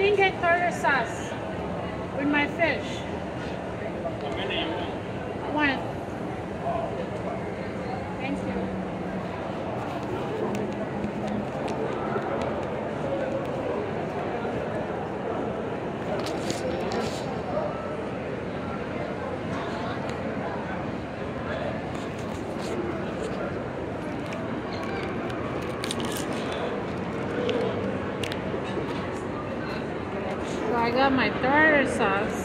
didn't get tartar sauce with my fish. How many you want? One. Thank you. So I got my tartar sauce.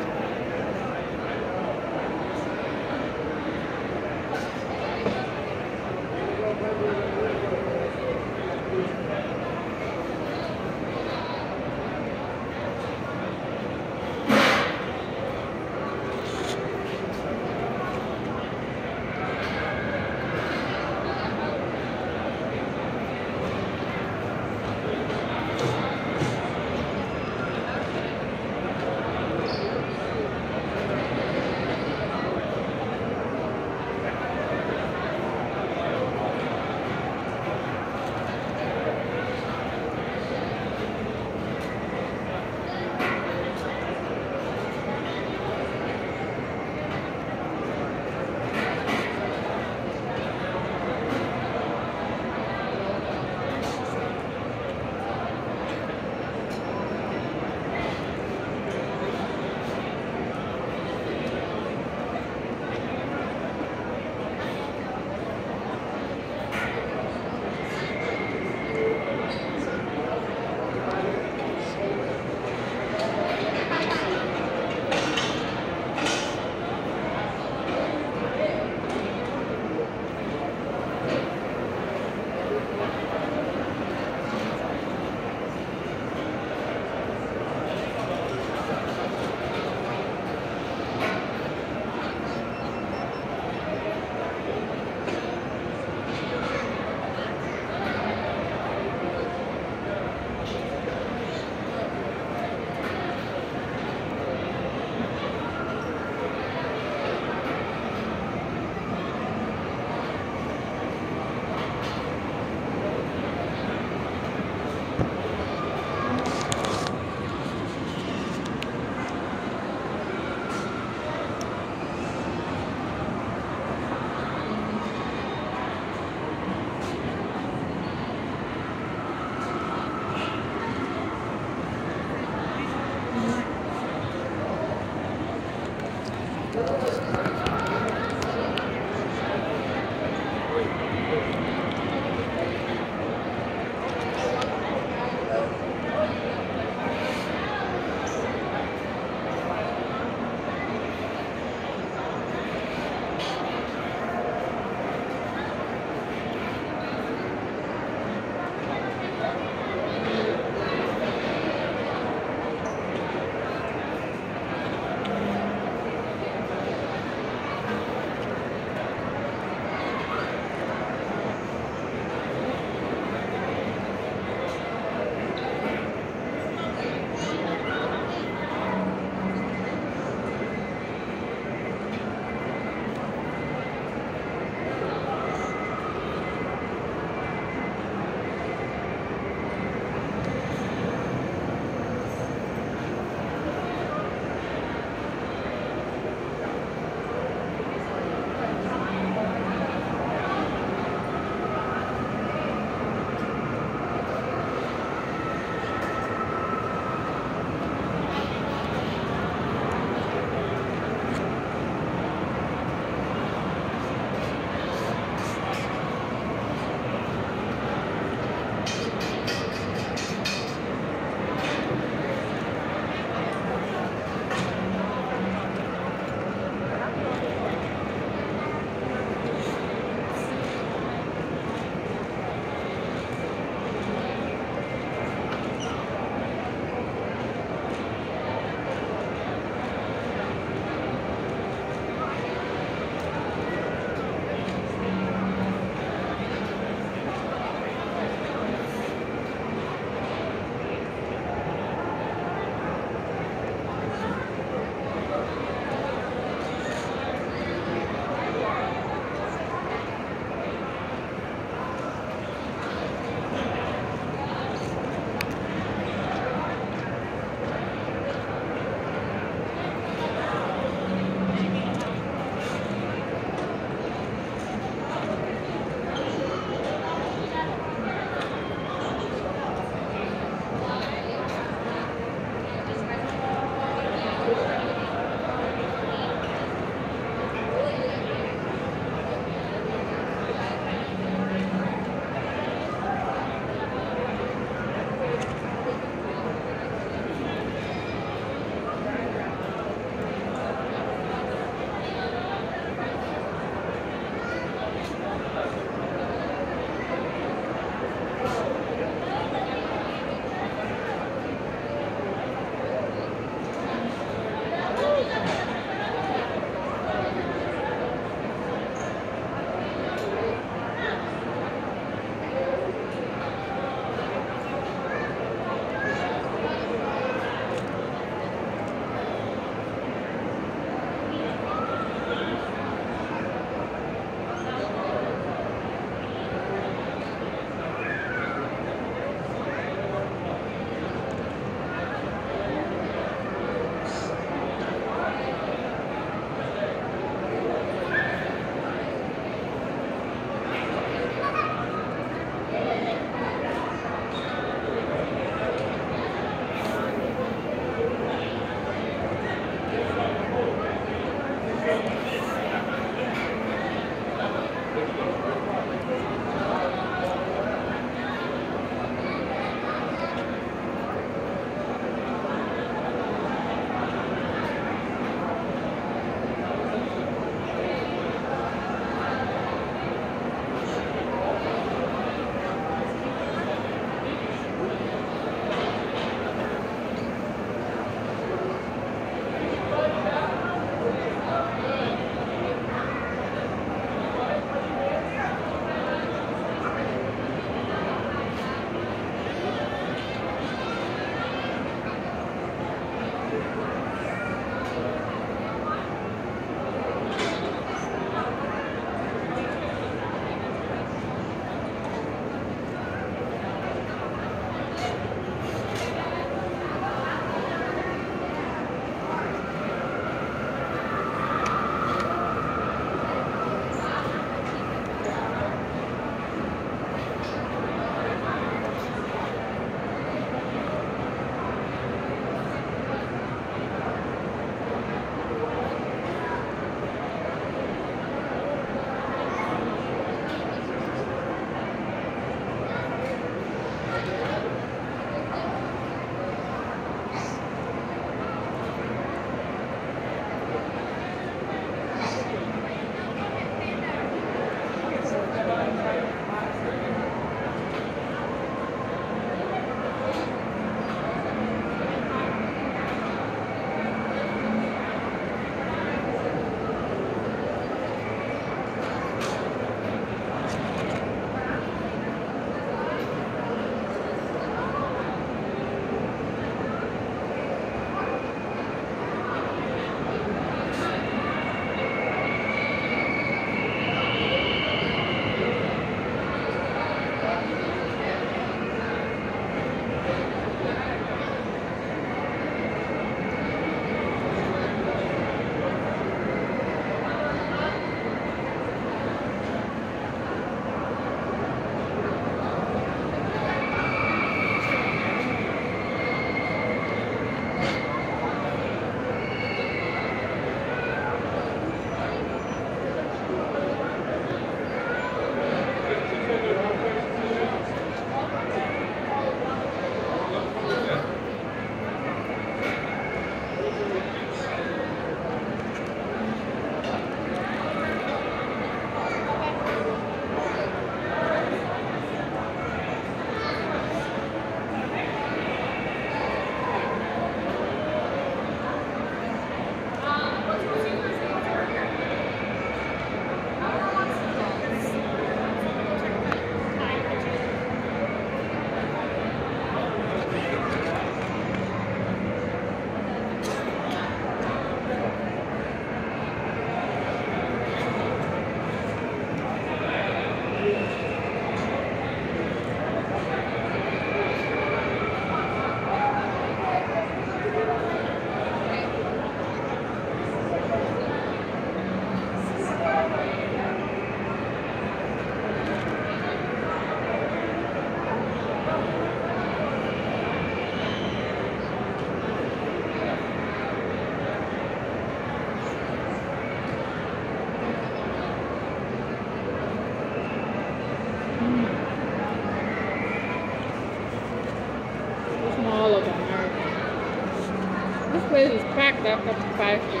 Exacto, compadre.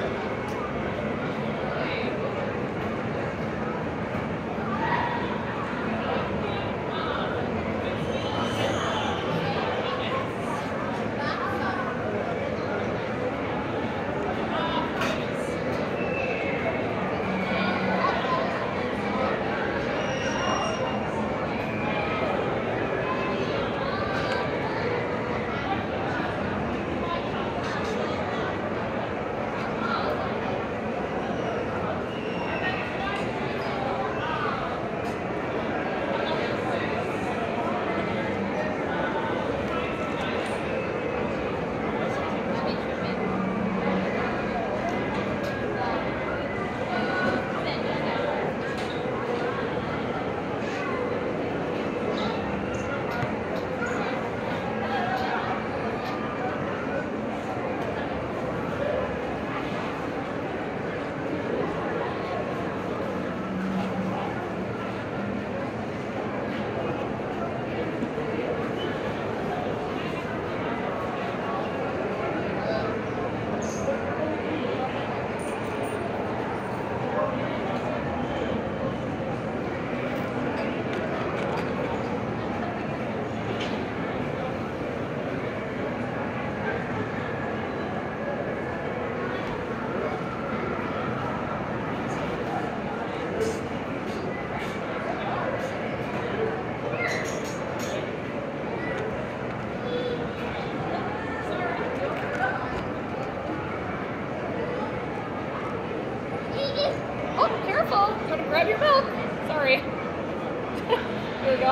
Oh, careful! I'm gonna grab your milk. Sorry. Here we go.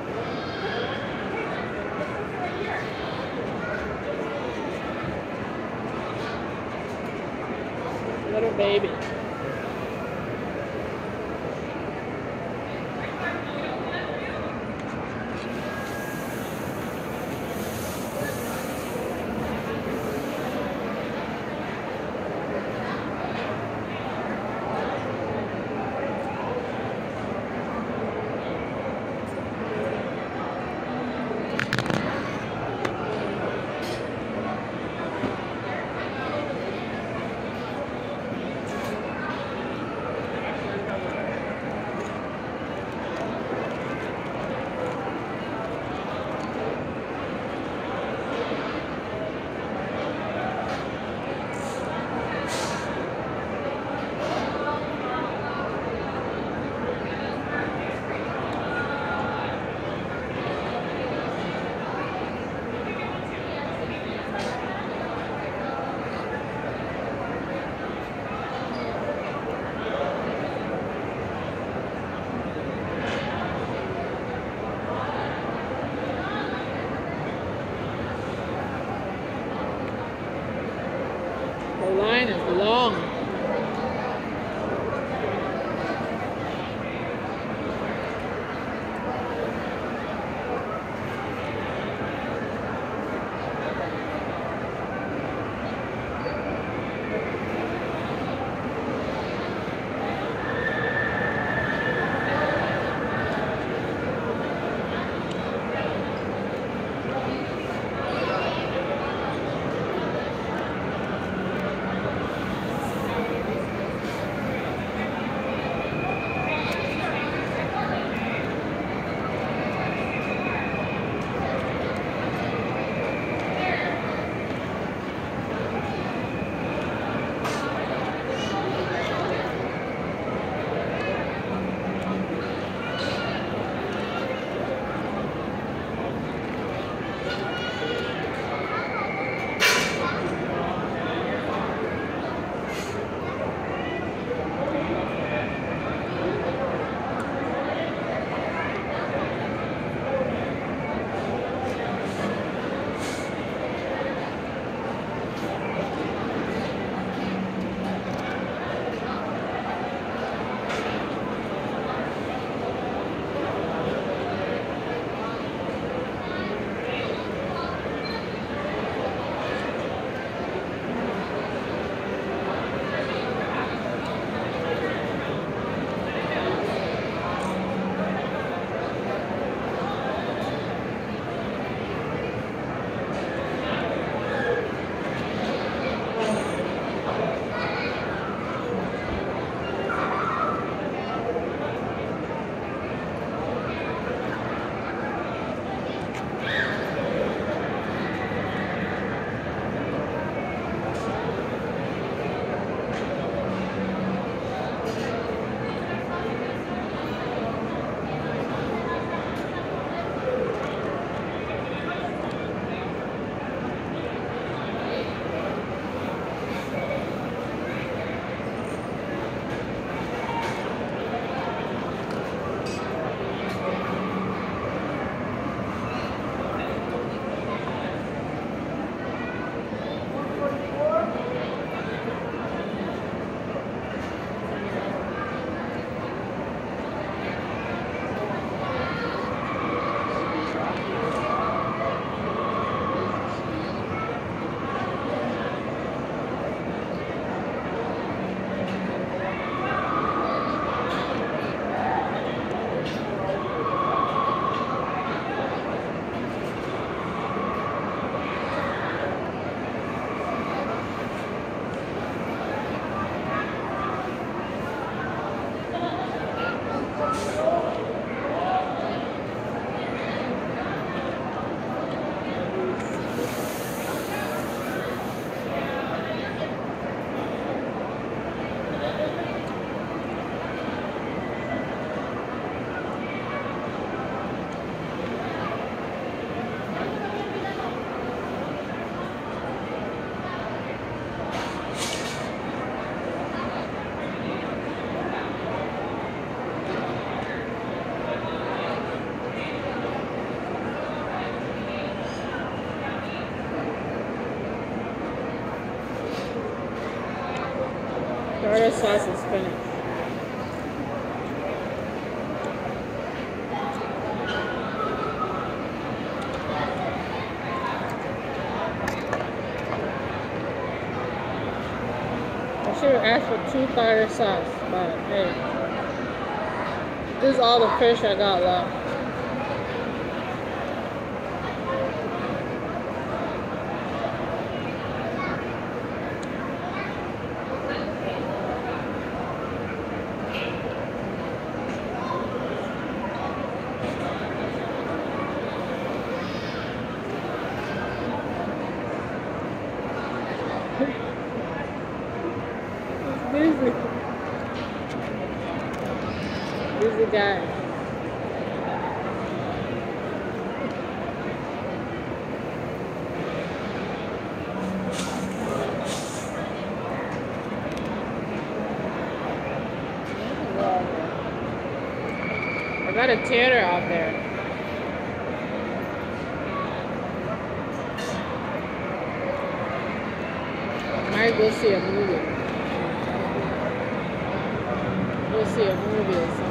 Little baby. sauce is finished. I should have asked for 2 tartar sauce, but hey, this is all the fish I got left. Busy guy. I got a theater out there. Might go see a movie. Go see a movie or something.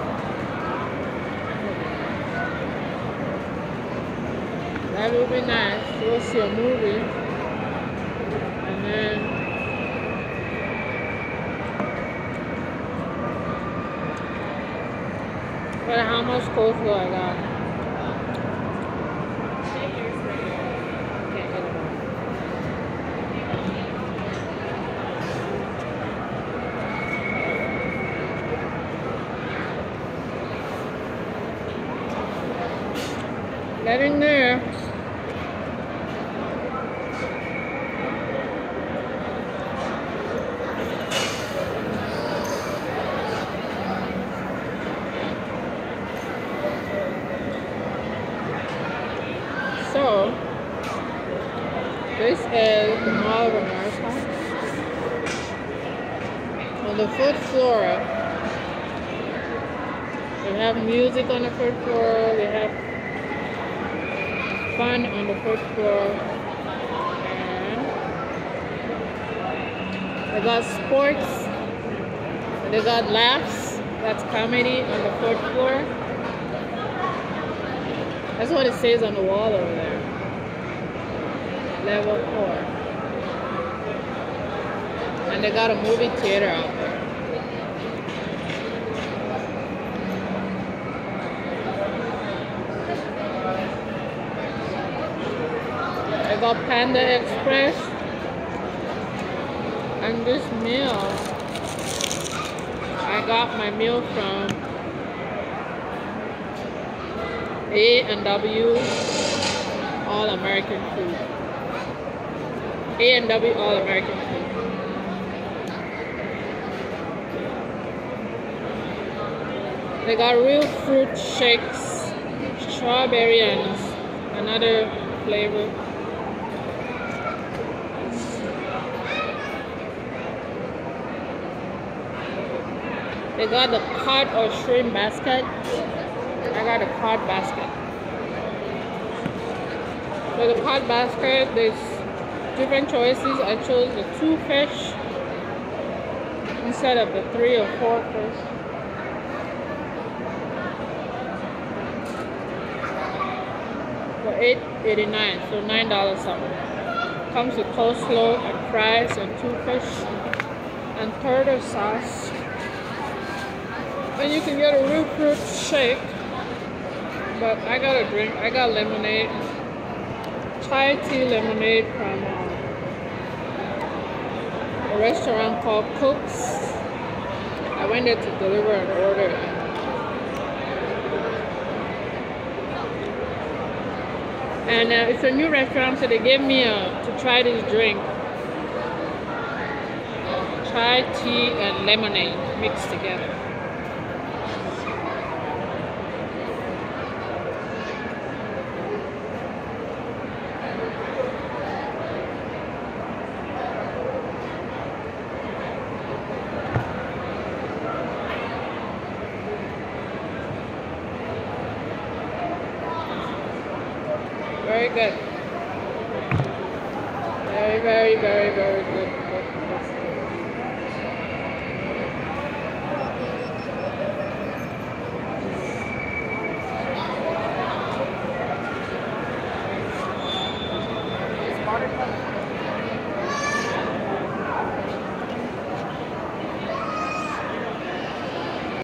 That would be nice. Go see a movie. And then but how much coleslaw I got? Can't get it all. Getting there. So, this is the Mall of America. On the 4th floor, they have music on the 4th floor. They have fun on the 4th floor. And they got sports. And they got laughs. That's comedy on the 4th floor. That's what it says on the wall over there. Level 4. And they got a movie theater out there. I got Panda Express. And this meal, I got my meal from A&W All American Food. A&W All American Food. They got real fruit shakes, strawberry and another flavor. They got the cod or shrimp basket. I got a cod basket. For the cod basket, there's different choices. I chose the 2 fish instead of the 3 or 4 fish. For $8.89, so $9 something. Comes with coleslaw and fries and 2 fish and tartar sauce. And you can get a real fruit shake. But I got a drink. I got lemonade. Chai tea lemonade from a restaurant called Cook's. I went there to deliver an order. And it's a new restaurant, so they gave me to try this drink. Chai tea and lemonade mixed together. Very good. Very, very, very, very good.